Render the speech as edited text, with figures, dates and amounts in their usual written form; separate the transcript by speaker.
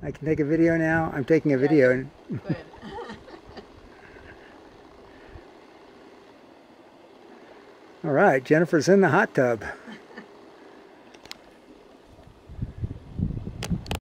Speaker 1: I can take a video now. I'm taking a video.
Speaker 2: Good.
Speaker 1: All right, Jennifer's in the hot tub.